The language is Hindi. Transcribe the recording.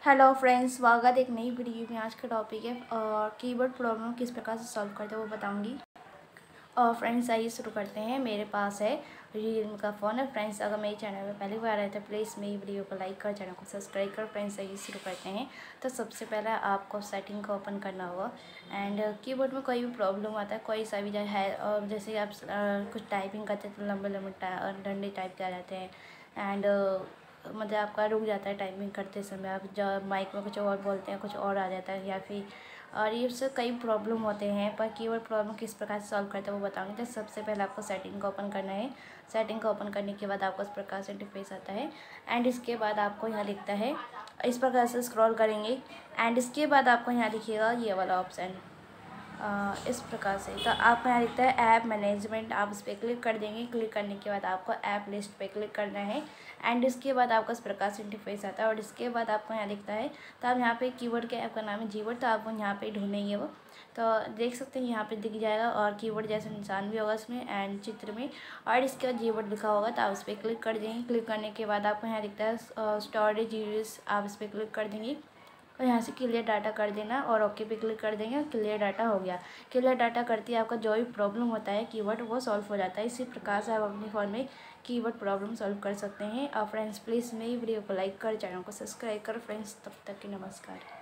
हेलो फ्रेंड्स, स्वागत एक नई वीडियो में। आज का टॉपिक है कीबोर्ड प्रॉब्लम किस प्रकार से सॉल्व करते हैं वो बताऊंगी। और फ्रेंड्स आइए शुरू करते हैं। मेरे पास है रियलमी का फ़ोन है। फ्रेंड्स अगर मेरे चैनल में पहली बार आए तो प्लीज़ मेरी वीडियो को लाइक कर, चैनल को सब्सक्राइब कर। फ्रेंड्स आइए शुरू करते हैं। तो सबसे पहले आपको सेटिंग को ओपन करना होगा एंड कीबोर्ड में कोई भी प्रॉब्लम आता है, कोई सा भी है, और जैसे आप कुछ टाइपिंग करते हैं तो लंबे लंबे डंडे टाइप के आ जाते हैं एंड मतलब आपका रुक जाता है टाइपिंग करते समय। आप जब माइक में कुछ और बोलते हैं कुछ और आ जाता है, या फिर और ये उससे कई प्रॉब्लम होते हैं। पर कीबोर्ड प्रॉब्लम किस प्रकार से सॉल्व करते हैं वो बताऊंगी। तो सबसे पहले आपको सेटिंग को ओपन करना है। सेटिंग को ओपन करने के बाद आपको इस प्रकार से इंटरफेस आता है एंड इसके बाद आपको यहाँ लिखता है, इस प्रकार से स्क्रॉल करेंगे एंड इसके बाद आपको यहाँ दिखिएगा ये वाला ऑप्शन, इस प्रकार से। तो आपको यहाँ दिखता है ऐप मैनेजमेंट, आप इस पर क्लिक कर देंगे। क्लिक करने के बाद आपको ऐप लिस्ट पे क्लिक करना है एंड इसके बाद आपको इस प्रकार से इंटरफेस आता है। और इसके बाद आपको यहाँ दिखता है, तो आप यहाँ पे कीवर्ड के ऐप का नाम है जीवर्ड, तो आपको यहाँ पे ढूंढेंगे वो, तो देख सकते हैं यहाँ पे दिख जाएगा। और कीवर्ड जैसा निशान भी होगा इसमें एंड चित्र में, और इसके बाद जीवर्ड लिखा होगा, तो आप उस पर क्लिक कर देंगे। क्लिक करने के बाद आपको यहाँ दिखता है स्टोरेज यूज, आप इस पर क्लिक कर देंगे और यहाँ से क्लियर डाटा कर देना और ओके पे क्लिक कर देंगे। क्लियर डाटा हो गया। क्लियर डाटा करते ही आपका जो भी प्रॉब्लम होता है कीवर्ड वो सॉल्व हो जाता है। इसी प्रकार से आप अपने फ़ोन में कीवर्ड प्रॉब्लम सॉल्व कर सकते हैं। और फ्रेंड्स प्लीज़ मेरी वीडियो को लाइक कर, चैनल को सब्सक्राइब कर। फ्रेंड्स तब तक के नमस्कार।